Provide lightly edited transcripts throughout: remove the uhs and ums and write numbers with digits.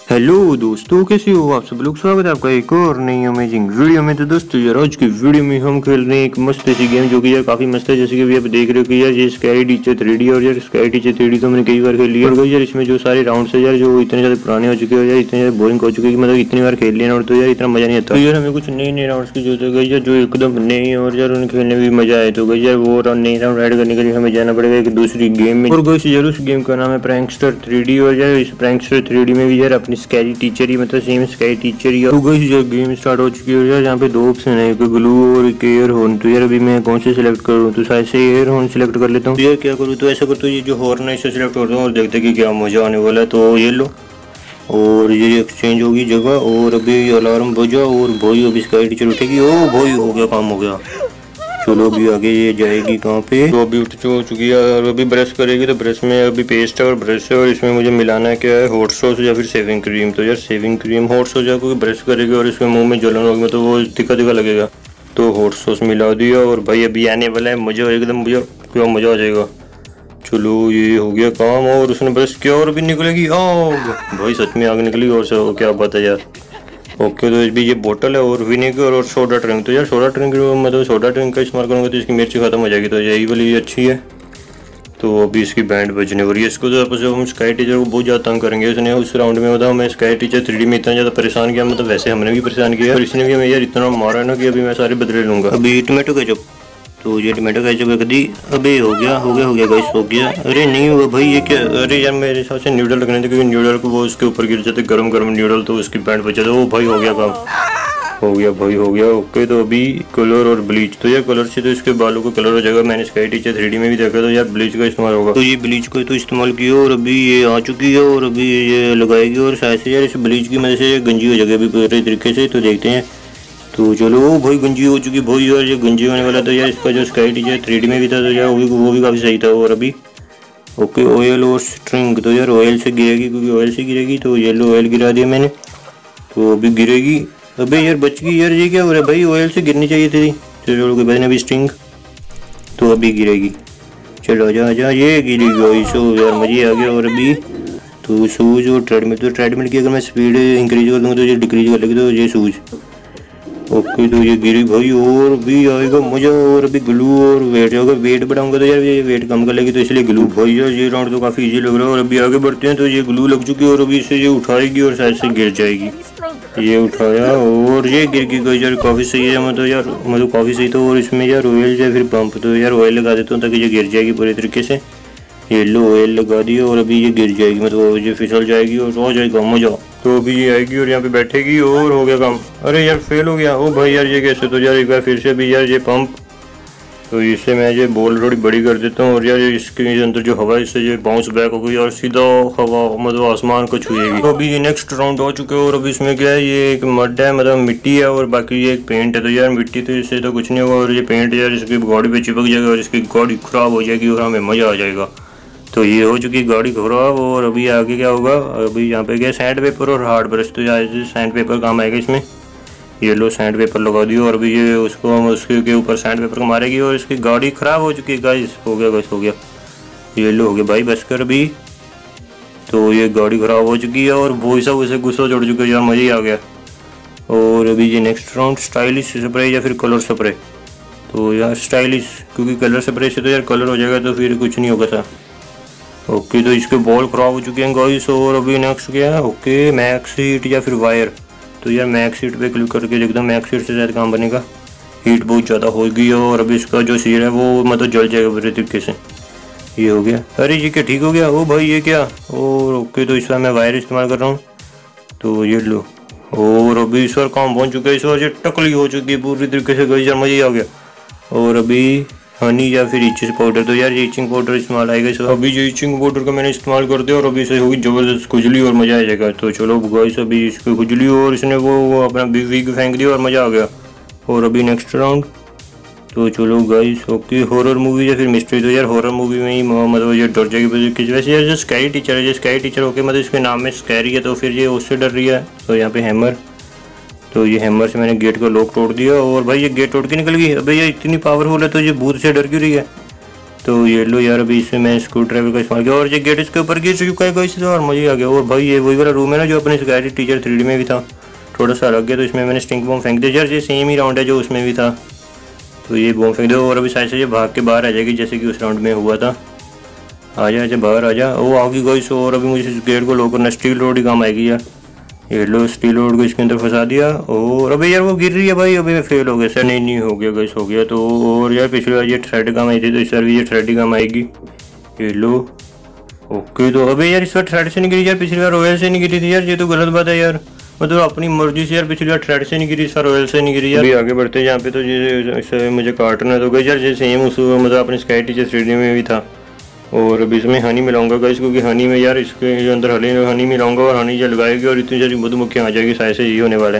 Hello दोस्तों, कैसे हो आप सब लोग। स्वागत है आपका एक और नई अमेजिंग वीडियो में। तो दोस्तों यार, आज की वीडियो में हम खेल रहे हैं एक मस्त सी गेम जो कि यार काफी मस्त है। जैसे कि अभी आप देख रहे हो कि यार ये स्काई टीचर 3D, और यार स्काई टीचर 3D तो मैंने कई बार खेल लिया। और यार इसमें जो सारे राउंड्स है यार, जो इतने ज्यादा पुराने हो चुके हैं यार, इतने ज्यादा बोरिंग हो चुके हैं कि मतलब इतनी बार खेल लिया और तो यार इतना मजा नहीं आता। तो यार हमें कुछ नए नए राउंड्स की जरूरत है यार, जो एकदम नए और यार उन्हें खेलने में भी मजा आए। तो यार वो नए राउंड ऐड करने के लिए हमें जाना पड़ेगा एक दूसरी गेम में। और यार उस गेम का नाम है प्रैंकस्टर 3D। और यार इस प्रैंकस्टर 3D में भी यार अपनी स्कैरी टीचर ही मतलब सेम स्काई टीचर ही। तो गाइस यार गेम स्टार्ट हो चुकी है। यार यहाँ पे दो ऑप्शन है, एक ग्लू और एक एयर हॉर्न। तो यार अभी मैं कौन से सिलेक्ट करूँ, तो शायद से एयर हॉर्न सिलेक्ट कर लेता हूँ। तो यार क्या करूँ, तो ऐसा करता हूँ ये जो हॉर्न है इसे सिलेक्ट करता हूँ और देखते कि क्या मजा आने वाला है। तो ये लो, और ये एक्सचेंज होगी जगह, और अभी अलार्म बजा और भाई अभी स्काई टीचर उठेगी। ओ भाई हो गया, काम हो गया। चलो अभी आगे ये जाएगी कहाँ पे। तो अभी उठ चुकी है और अभी ब्रश करेगी। तो ब्रश में अभी पेस्ट है और ब्रश है, और इसमें मुझे मिलाना है क्या है, हॉट सॉस या फिर शेविंग क्रीम। तो यार शेविंग क्रीम, हॉट सॉस या क्योंकि ब्रश करेगी और इसमें मुंह में जलन होगी तो वो तिक्का तिक्का लगेगा। तो हॉट सॉस मिला दिया और भाई अभी आने वाला है मजा, एकदम मुझे क्या मजा आ जाएगा। चलो ये हो गया काम, और उसने ब्रश किया और अभी निकलेगी आग। भाई सच में आग निकली, और सब क्या बात है यार। ओके, तो भी ये बोतल है और विनेगर और सोडा ड्रिंक। तो यार सोडा ड्रिंक मतलब सोडा ड्रिंक का इस्तेमाल करूँगा तो इसकी मिर्ची खत्म हो जाएगी, तो यही वाली अच्छी है। तो अभी इसकी बैंड बजने वाली है। इसको तो हम स्काई टीचर को बहुत ज़्यादा तंग करेंगे। उसने उस राउंड में मतलब हमें स्काई टीचर 3D में इतना ज़्यादा परेशान किया, मतलब वैसे हमने भी परेशान किया और इसने भी हमें यार इतना मारा है ना कि अभी मैं सारे बदले लूँगा। अभी टोमेटो केचप, तो ये टोमेटो केचप रख दी। अबे हो गया गाइस, हो गया। अरे नहीं हुआ भाई, ये क्या। अरे यार मेरे हिसाब से न्यूडल रखने थे, क्योंकि न्यूडल को वो उसके ऊपर गिर जाते गरम गरम न्यूडल, तो उसकी बैंड बचा। तो वो भाई हो गया काम, हो गया भाई हो गया। ओके, तो अभी कलर और ब्लीच। तो यार कलर से तो इसके बालों को कलर हो जाएगा। मैंने स्काई टीचर 3D में भी देखा, तो यार ब्लीच का इस्तेमाल होगा। तो ये ब्लीच को तो इस्तेमाल किया और अभी ये आ चुकी है और अभी ये लगाएगी, और शायद से यार इस ब्लीच की मदद से गंजी हो जाएगी अभी पूरे तरीके से। तो देखते हैं। तो चलो भाई गंजी हो चुकी भाई, यार ये गंजी होने वाला था यार। इसका जो स्काई टीचर 3D में भी था तो यार वो भी काफ़ी सही था। और अभी ओके, ऑयल और स्ट्रिंग। तो यार ऑयल से गिरेगी, क्योंकि ऑयल से गिरेगी। तो येलो ऑयल गिरा दिया मैंने, तो अभी गिरेगी। अबे यार बच गई यार, ये क्या हो रहा है भाई, ऑयल से गिरनी चाहिए थी। चलो कोई बात नहीं, अभी स्ट्रिंग तो अभी गिरेगी। चलो जा ये गिरी गई। सो यार मजे आ गया। और अभी तो शूज और ट्रेडमिल। तो ट्रेडमिल की अगर मैं स्पीड इंक्रीज कर दूँगा तो ये डिक्रीज कर लेगी। तो ये शूज ओके, तो ये गिरी भाई, और भी आएगा मजा। और अभी ग्लू और वेट, अगर वेट बढ़ाऊंगा तो यार ये वेट कम कर लेगी, तो इसलिए ग्लू। भाई यार ये राउंड तो काफी इजी लग रहा है। और अभी आगे बढ़ते हैं। तो ये ग्लू लग चुकी है और अभी इसे ये उठाएगी और शायद से गिर जाएगी। ये उठाया और ये गिर गई यार, काफी सही है। मतलब काफी सही। तो और इसमें यार ऑयल या फिर पंप, तो यार ऑयल लगा देता हूँ ताकि ये गिर जाएगी पूरे तरीके से। ये लो ऑयल लगा दिया और अभी ये गिर जाएगी, मतलब ये फिसल जाएगी और हो जाएगा मजा। तो अभी ये आएगी और यहाँ पे बैठेगी और हो गया काम। अरे यार फेल हो गया। ओ भाई यार ये कैसे। तो यार एक बार फिर से भी यार ये पंप, तो इससे मैं ये बॉल थोड़ी बड़ी कर देता हूँ और यार इसके अंदर जो हवा है इससे ये बाउंस बैक हो गई और सीधा हवा मतलब आसमान को छुएगी। तो अभी ये नेक्स्ट राउंड हो चुके हैं। और अभी इसमें क्या है, ये एक मड है, मतलब मिट्टी है, और बाकी ये एक पेंट है। तो यार मिट्टी तो इससे तो कुछ नहीं होगा, और ये पेंट यार इसकी गाड़ी पे चिपक जाएगा और इसकी गाड़ी खराब हो जाएगी और हमें मजा आ जाएगा। तो ये हो चुकी गाड़ी खराब। और अभी आगे क्या होगा, अभी यहाँ पे क्या सैंड पेपर और हार्ड ब्रश। तो यार सैंड पेपर काम आएगा इसमें। ये लो सैंड पेपर लगा दियो और अभी ये उसको हम उसके ऊपर सैंड पेपर को मारेगी और इसकी गाड़ी खराब हो चुकी है गाइस। हो गया गाइस, हो गया। ये लो हो गया भाई, बस कर अभी। तो ये गाड़ी खराब हो चुकी है और वो सब उसे गुस्सा चढ़ चुका है यार, मज़ा ही आ गया। और अभी ये नेक्स्ट राउंड स्टाइलिश स्प्रे या फिर कलर स्प्रे। तो यार स्टाइलिश, क्योंकि कलर स्प्रे से तो यार कलर हो जाएगा तो फिर कुछ नहीं होगा था। ओके, तो इसके बॉल खराब हो चुके हैं गाइस। और अभी नेक्स्ट क्या है, ओके मैक्स हीट या फिर वायर। तो यार मैक्स हीट पे क्लिक करके देखता हूँ, मैक्स हीट से शायद काम बनेगा। हीट बहुत ज़्यादा होगी और अभी इसका जो सिर है वो मतलब जल जाएगा पूरे तरीके से। ये हो गया। अरे ये क्या, ठीक हो गया। ओ भाई ये क्या। और ओके, तो इस बार मैं वायर इस्तेमाल कर रहा हूँ। तो ये लो, और अभी इस बार काम पहुँच चुका है। इस बार ये टकली हो चुकी है पूरी तरीके से गाइस, यार मज़ा ही आ गया। और अभी हनी या फिर इचिंग पाउडर। तो यार ये इचिंग पाउडर इस्तेमाल आएगा इस। अभी जो इचिंग पाउडर का मैंने इस्तेमाल कर दिया और अभी इसे होगी जबरदस्त खुजली और मजा आ जाएगा। तो चलो गाइस, अभी इसकी खुजली और इसने वो अपना विग फेंक दिया और मजा आ गया। और अभी नेक्स्ट राउंड। तो चलो गाइस, ओके हॉरर मूवी या फिर मिस्ट्री। तो यार हॉरर मूवी में ही मतलब ये डर जाएगी। वैसे यार जो स्काई टीचर है, जो स्काई टीचर होके मतलब इसके नाम में स्कैरी है, तो फिर ये उससे डर रही है। तो यहाँ पे हैमर, तो ये हैमर से मैंने गेट का लॉक तोड़ दिया और भाई ये गेट तोड़ के निकल गई। अबे ये इतनी पावरफुल है तो ये भूत से डर क्यों रही है। तो ये लो यार, अभी इसमें मैं स्क्रू ड्राइवर का इस्तेमाल किया और ये गेट इसके ऊपर गिर चुका है गाइस और मज़े आ गया। और भाई ये वही वाला रूम है ना जो अपने सिक्योरिटी टीचर 3D में भी था, थोड़ा सा अलग गया, तो इसमें मैंने स्टिंक बॉम्ब फेंक दिया यार। ये सेम ही राउंड है जो उसमें भी था, तो ये बॉम्ब फेंक दो और अभी साइड से ये भाग के बाहर आ जाएगी जैसे कि उस राउंड में हुआ था। आ जा आजा बाहर आ जा, वो आ गई गाइस। और अभी मुझे इस गेट को लॉक करना, स्टील रोड ही काम आएगी यार। ये लो स्टील रोड को इसके अंदर फंसा दिया और अभी यार वो गिर रही है भाई, अभी मैं फेल हो गया सर। नहीं हो गया गाइस, हो गया। तो और यार पिछली बार ये थ्रेड काम आई थी तो इस बार भी ये थ्रेड ही काम आएगी। ये लो ओके। तो अभी यार इस बार थ्रेड से नहीं गिरी यार, पिछली बार रॉयल से नहीं गिरी थी यार, ये तो गलत बात है यार। मतलब अपनी मर्जी से यार, पिछली बार थ्रेड से नहीं गिरी, इस बार रॉयल से नहीं गिरी यार। अभी आगे बढ़ते हैं यहाँ पे, तो ये मुझे काटना है तो गाइस यार जैसे सेम उस मतलब अपने स्काई टीचर 3D में भी था। और अभी इसमें हनी मिलाऊंगा गाइस, क्योंकि हनी में यार इसके अंदर हनी मिलाऊंगा और हनी जल लगाएगी और इतनी सारी मधुमक्खियाँ आ जाएगी, शायद से ये होने वाला है।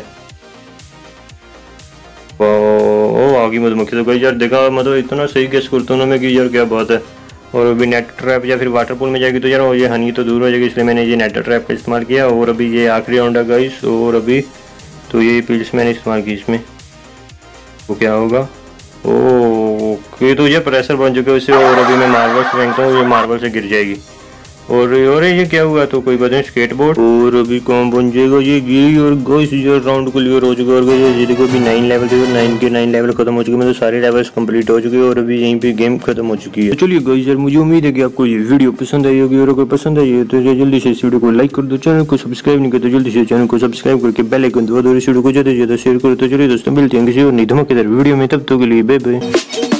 ओ आ गई मधुमक्खी। तो गाइस यार देखा, मतलब इतना सही गेस करता हूँ ना मैं कि यार क्या बात है। और अभी नेट ट्रैप या फिर वाटर पूल में जाएगी तो यार ये हनी तो दूर हो जाएगी, इसलिए मैंने ये नेट ट्रैप का इस्तेमाल किया। और अभी ये आखिरी राउंड है गाइस, और अभी तो ये पिल्स मैंने इस्तेमाल की इसमें, तो क्या होगा। ओके तो ये प्रेशर बन चुका है इससे, और अभी मैं मार्बल से फेंकता हूँ, ये मार्बल से गिर जाएगी। और ये क्या हुआ, तो कोई बात नहीं, स्केटबोर्ड। और अभी कौन बन जाएगा, ये गिरी और गाइस ये राउंड क्लियर हो चुका है। और ये देखो अभी 9 लेवल थे, 9 के 9 लेवल खत्म हो चुके हैं, मतलब सारे लेवल्स कंप्लीट हो चुके हैं और अभी यहीं पे गेम खत्म हो चुकी है। तो चलिए गाइस यार, मुझे उम्मीद है कि आपको ये वीडियो पसंद आई होगी, और अगर पसंद आई है तो जल्दी से इस वीडियो को लाइक कर दो। चैनल को सब्सक्राइब नहीं करते जल्दी से चैनल को सब्सक्राइब करके बेल आइकन दबा दो, इस वीडियो को ज़्यादा से ज़्यादा शेयर करो। तो चलिए दोस्तों, मिलते हैं किसी और नई धमाकेदार वीडियो में, तब तक के लिए बाय बाय।